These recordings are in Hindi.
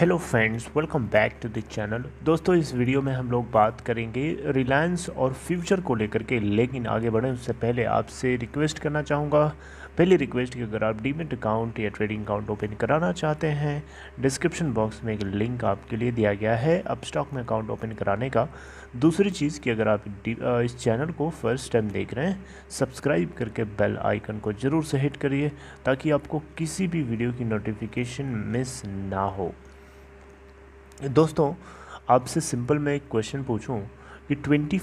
Hello friends, welcome back to the channel. दोस्तों, इस वीडियो में हम लोग बात करेंगे रिलायंस और फ्यूचर को लेकर के। लेकिन आगे बढ़ें उससे पहले आपसे रिक्वेस्ट करना चाहूँगा। पहली रिक्वेस्ट कि अगर आप डीमैट अकाउंट या ट्रेडिंग अकाउंट ओपन कराना चाहते हैं, डिस्क्रिप्शन बॉक्स में एक लिंक आपके लिए दिया गया है अब स्टॉक में अकाउंट ओपन कराने का। दूसरी चीज़ कि अगर आप इस चैनल को फर्स्ट टाइम देख रहे हैं, सब्सक्राइब करके बेल आइकन को ज़रूर से हिट करिए ताकि आपको किसी भी वीडियो की नोटिफिकेशन मिस ना हो। दोस्तों, आपसे सिंपल मैं एक क्वेश्चन पूछूं कि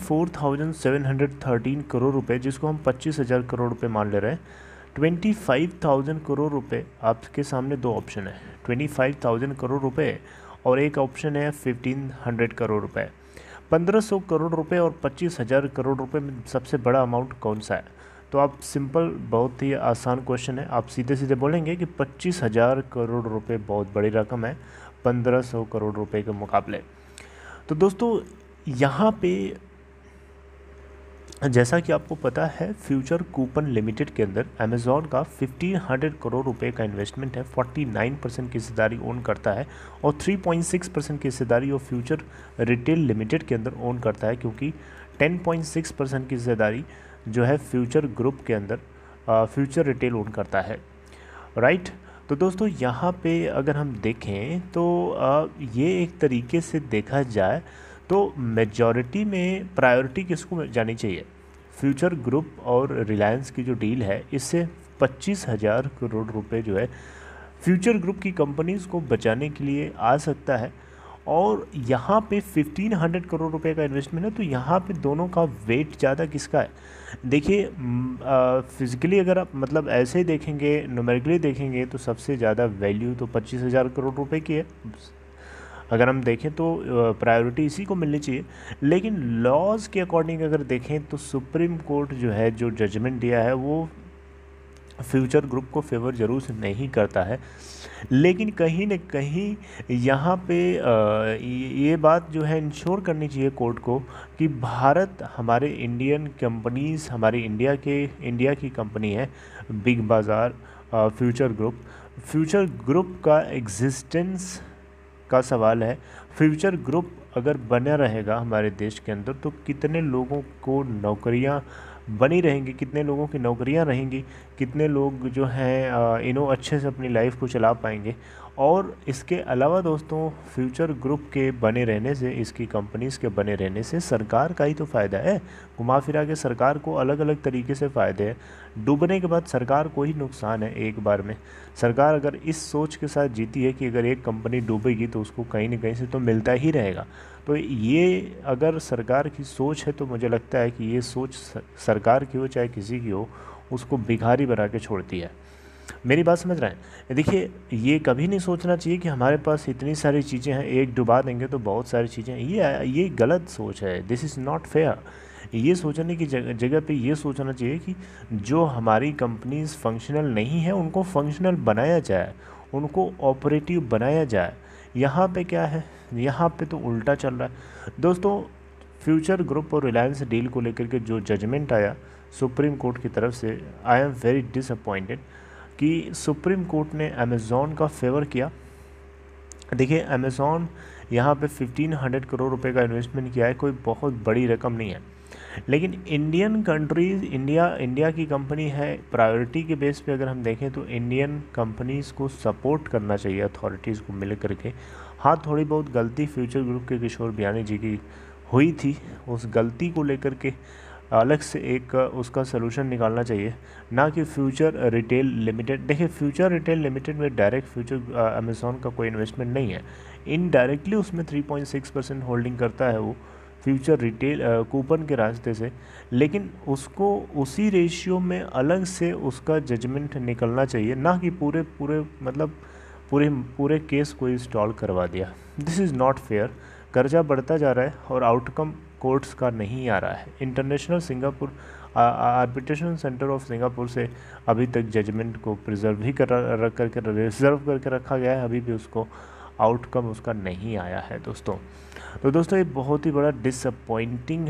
24,713 करोड़ रुपए, जिसको हम 25,000 करोड़ रुपए मान ले रहे हैं, 25,000 करोड़ रुपए, आपके सामने दो ऑप्शन है, 25,000 करोड़ रुपए और एक ऑप्शन है 1,500 करोड़ रुपए। 1,500 करोड़ रुपए और 25,000 करोड़ रुपए में सबसे बड़ा अमाउंट कौन सा है? तो आप सिंपल, बहुत ही आसान क्वेश्चन है, आप सीधे सीधे बोलेंगे कि 25,000 करोड़ रुपए बहुत बड़ी रकम है 1,500 करोड़ रुपए के मुकाबले। तो दोस्तों, यहाँ पे जैसा कि आपको पता है, फ्यूचर कूपन लिमिटेड के अंदर अमेज़ॉन का 1,500 करोड़ रुपए का इन्वेस्टमेंट है, 49% की हिस्सेदारी ओन करता है और 3.6% की हिस्सेदारी वो फ्यूचर रिटेल लिमिटेड के अंदर ओन करता है, क्योंकि 10.6% की हिस्सेदारी जो है फ्यूचर ग्रुप के अंदर फ्यूचर रिटेल ओन करता है, राइट। तो दोस्तों, यहाँ पे अगर हम देखें तो ये एक तरीके से देखा जाए तो मेजॉरिटी में प्रायोरिटी किसको जानी चाहिए? फ्यूचर ग्रुप और रिलायंस की जो डील है, इससे 25,000 करोड़ रुपए जो है फ्यूचर ग्रुप की कंपनीज़ को बचाने के लिए आ सकता है। और यहाँ पे 1,500 करोड़ रुपए का इन्वेस्टमेंट है, तो यहाँ पे दोनों का वेट ज़्यादा किसका है? देखिए, फिज़िकली अगर आप मतलब ऐसे ही देखेंगे, न्यूमेरिकली देखेंगे, तो सबसे ज़्यादा वैल्यू तो 25,000 करोड़ रुपए की है। अगर हम देखें तो प्रायोरिटी इसी को मिलनी चाहिए। लेकिन लॉज़ के अकॉर्डिंग अगर देखें तो सुप्रीम कोर्ट जो है, जो जजमेंट दिया है, वो फ्यूचर ग्रुप को फेवर ज़रूर से नहीं करता है। लेकिन कहीं न कहीं यहाँ पे ये बात जो है इंश्योर करनी चाहिए कोर्ट को कि भारत, हमारे इंडियन कंपनीज़, हमारी इंडिया की कंपनी है बिग बाज़ार फ्यूचर ग्रुप का एग्जिस्टेंस का सवाल है। फ्यूचर ग्रुप अगर बना रहेगा हमारे देश के अंदर तो कितने लोगों को नौकरियां बनी रहेंगी, कितने लोगों की नौकरियां रहेंगी, कितने लोग जो हैं अच्छे से अपनी लाइफ को चला पाएंगे। और इसके अलावा दोस्तों, फ्यूचर ग्रुप के बने रहने से, इसकी कंपनीज़ के बने रहने से सरकार का ही तो फ़ायदा है। घुमा फिरा के सरकार को अलग अलग तरीके से फ़ायदे हैं। डूबने के बाद सरकार को ही नुकसान है एक बार में। सरकार अगर इस सोच के साथ जीती है कि अगर एक कंपनी डूबेगी तो उसको कहीं ना कहीं से तो मिलता ही रहेगा, तो ये अगर सरकार की सोच है तो मुझे लगता है कि ये सोच सरकार की हो चाहे किसी की हो, उसको भिखारी बना के छोड़ती है। मेरी बात समझ रहे हैं? देखिए, ये कभी नहीं सोचना चाहिए कि हमारे पास इतनी सारी चीज़ें हैं, एक डुबा देंगे तो बहुत सारी चीज़ें हैं। ये गलत सोच है, दिस इज़ नॉट फेयर। ये सोचने की जगह पे ये सोचना चाहिए कि जो हमारी कंपनीज फंक्शनल नहीं है उनको फंक्शनल बनाया जाए, उनको ऑपरेटिव बनाया जाए। यहाँ पे क्या है? यहाँ पे तो उल्टा चल रहा है दोस्तों। फ्यूचर ग्रुप और रिलायंस डील को लेकर के जो जजमेंट आया सुप्रीम कोर्ट की तरफ से, आई एम वेरी डिसअपॉइंटेड कि सुप्रीम कोर्ट ने अमेज़ॉन का फेवर किया। देखिए, अमेज़ॉन यहाँ पे 1,500 करोड़ रुपए का इन्वेस्टमेंट किया है, कोई बहुत बड़ी रकम नहीं है। लेकिन इंडियन कंट्रीज़, इंडिया की कंपनी है, प्रायोरिटी के बेस पे अगर हम देखें तो इंडियन कंपनीज़ को सपोर्ट करना चाहिए अथॉरिटीज़ को मिल करके। हाँ, थोड़ी बहुत गलती फ्यूचर ग्रुप के किशोर बियानी जी की हुई थी, उस गलती को लेकर के अलग से एक उसका सलूशन निकालना चाहिए, ना कि फ्यूचर रिटेल लिमिटेड। देखिए, फ्यूचर रिटेल लिमिटेड में डायरेक्ट फ्यूचर अमेज़ॉन का कोई इन्वेस्टमेंट नहीं है, इनडायरेक्टली उसमें 3.6% होल्डिंग करता है वो फ्यूचर रिटेल कूपन के रास्ते से। लेकिन उसको उसी रेशियो में अलग से उसका जजमेंट निकलना चाहिए, ना कि पूरे पूरे मतलब पूरे पूरे केस को इंस्टॉल करवा दिया। This is not fair. कर्जा बढ़ता जा रहा है और आउटकम कोर्ट्स का नहीं आ रहा है। International Singapore arbitration centre of Singapore से अभी तक जजमेंट को प्रिजर्व ही रिजर्व करके रखा गया है, अभी भी उसको आउटकम उसका नहीं आया है दोस्तों। तो दोस्तों, ये बहुत ही बड़ा डिसअपॉइंटिंग,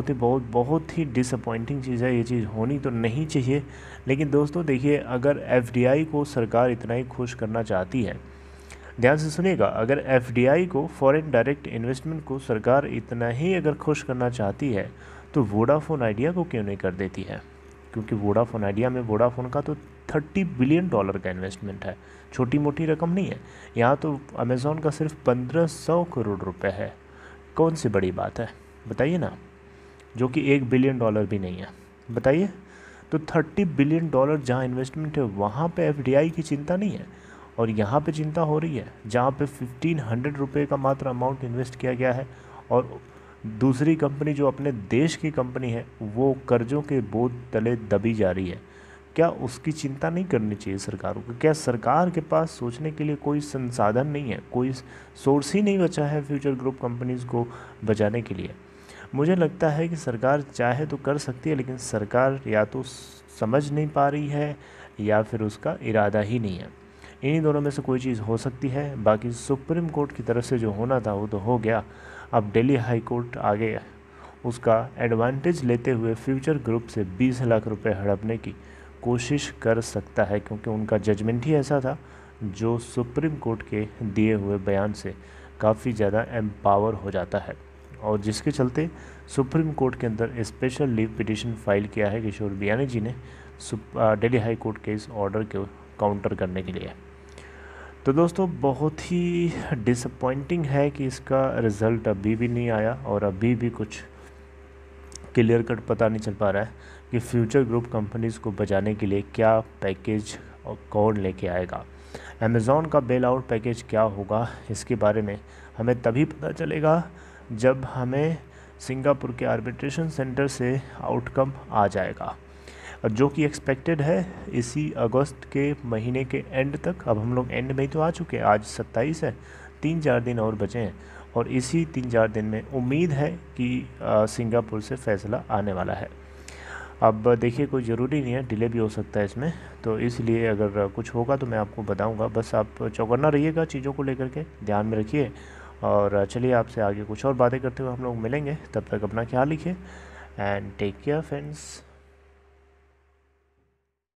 बहुत ही डिसअपॉइंटिंग चीज़ है। ये चीज़ होनी तो नहीं चाहिए। लेकिन दोस्तों देखिए, अगर एफडीआई को सरकार इतना ही खुश करना चाहती है ध्यान से सुनिएगा, अगर एफडीआई को, फॉरेन डायरेक्ट इन्वेस्टमेंट को सरकार इतना ही अगर खुश करना चाहती है तो वोडाफोन आइडिया को क्यों नहीं कर देती है, क्योंकि वोडाफोन आइडिया में वोडाफोन का तो $30 बिलियन का इन्वेस्टमेंट है, छोटी मोटी रकम नहीं है। यहाँ तो अमेज़ॉन का सिर्फ 1500 करोड़ रुपए है, कौन सी बड़ी बात है बताइए ना, जो कि $1 बिलियन भी नहीं है, बताइए। तो $30 बिलियन जहाँ इन्वेस्टमेंट है वहाँ पे एफडीआई की चिंता नहीं है, और यहाँ पे चिंता हो रही है जहाँ पे 1500 रुपये का मात्र अमाउंट इन्वेस्ट किया गया है, और दूसरी कंपनी जो अपने देश की कंपनी है वो कर्जों के बोझ तले दबी जा रही है। क्या उसकी चिंता नहीं करनी चाहिए सरकारों को? क्या सरकार के पास सोचने के लिए कोई संसाधन नहीं है, कोई सोर्स ही नहीं बचा है फ्यूचर ग्रुप कंपनीज़ को बचाने के लिए? मुझे लगता है कि सरकार चाहे तो कर सकती है, लेकिन सरकार या तो समझ नहीं पा रही है या फिर उसका इरादा ही नहीं है। इन्हीं दोनों में से कोई चीज़ हो सकती है। बाकी सुप्रीम कोर्ट की तरफ से जो होना था वो तो हो गया, अब दिल्ली हाई कोर्ट आगे उसका एडवांटेज लेते हुए फ्यूचर ग्रुप से 20 लाख रुपए हड़पने की कोशिश कर सकता है, क्योंकि उनका जजमेंट ही ऐसा था जो सुप्रीम कोर्ट के दिए हुए बयान से काफ़ी ज़्यादा एम्पावर हो जाता है, और जिसके चलते सुप्रीम कोर्ट के अंदर स्पेशल लीव पिटीशन फाइल किया है किशोर बियानी जी ने दिल्ली हाई कोर्ट के इस ऑर्डर को काउंटर करने के लिए। तो दोस्तों बहुत ही डिसअपॉइंटिंग है कि इसका रिज़ल्ट अभी भी नहीं आया, और अभी भी कुछ क्लियर कट पता नहीं चल पा रहा है कि फ्यूचर ग्रुप कंपनीज़ को बचाने के लिए क्या पैकेज और कौन लेके आएगा। अमेज़ॉन का बेल आउट पैकेज क्या होगा, इसके बारे में हमें तभी पता चलेगा जब हमें सिंगापुर के आर्बिट्रेशन सेंटर से आउटकम आ जाएगा, जो कि एक्सपेक्टेड है इसी अगस्त के महीने के एंड तक। अब हम लोग एंड में ही तो आ चुके हैं, आज 27 है, 3-4 दिन और बचे हैं, और इसी 3-4 दिन में उम्मीद है कि सिंगापुर से फ़ैसला आने वाला है। अब देखिए कोई ज़रूरी नहीं है, डिले भी हो सकता है इसमें, तो इसलिए अगर कुछ होगा तो मैं आपको बताऊंगा। बस आप चौकन्ना रहिएगा चीज़ों को लेकर के, ध्यान में रखिए, और चलिए आपसे आगे कुछ और बातें करते हुए हम लोग मिलेंगे। तब तक अपना ख्याल रखिए एंड टेक केयर फ्रेंड्स।